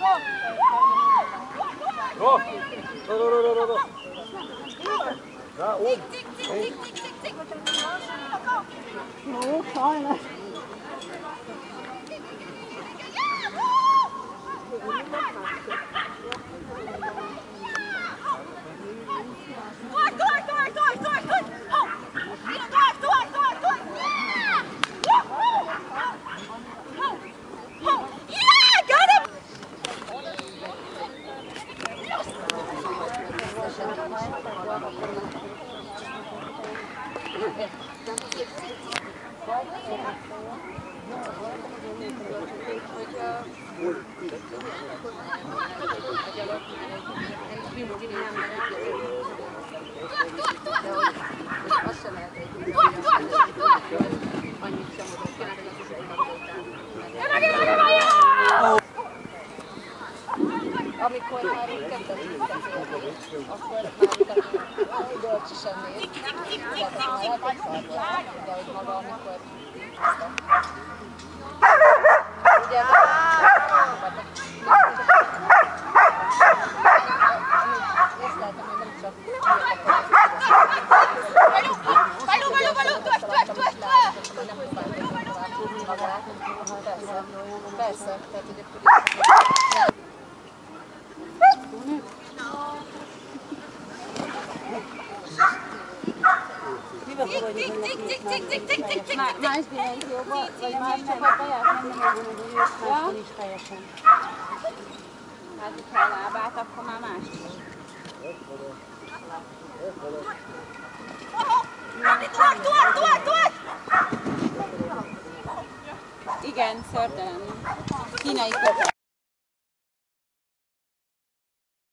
Go! Go! Ja, oben. No, keine. Amikor már így kezdett akkor már bölcsisen néz, de hogy maga, amikor ugye észleltem, hogy nem csak persze, tehát hogy Más dimenzióba, vagy más csapatba járni, máskor is teljesen. Hát, ha a lábát, akkor már más is. Igen, szörtelen. Kínai köpő.